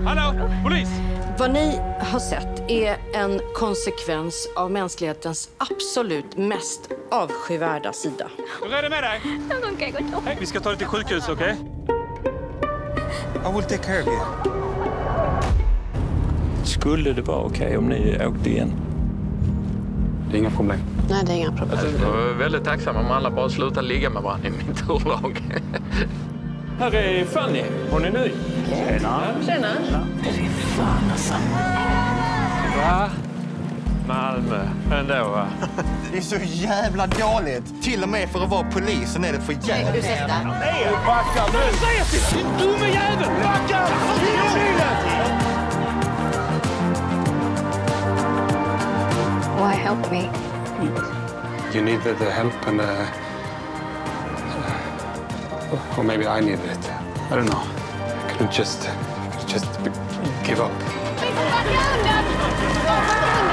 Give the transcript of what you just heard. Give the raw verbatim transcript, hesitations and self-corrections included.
Hallå, polis! Vad ni har sett är en konsekvens av mänsklighetens absolut mest avskyvärda sida. Hur är det med dig? Okej, okay, gå Hej, vi ska ta dig till sjukhus, okej? Okay? I will take care of you. Skulle det vara okej okay om ni åkte igen? Det är inga problem. Nej, det är inga problem. Alltså, jag är väldigt tacksam om alla bara slutar ligga med varandra i mitt urlag. Här är Fanny. Hon är ny. Tjena. Tjena. Fy fan alltså. Va? Malmö. Ändå, va? Det är så jävla dåligt. Till och med för att vara polisen är det för jävla. Ursäkta. Nej, backa nu! Säg till dig! Din dumme jävel! Backa! Why help me? You needed the help and uh, uh, or maybe I needed it. I don't know. I couldn't just just give up. Backa undan! Backa undan!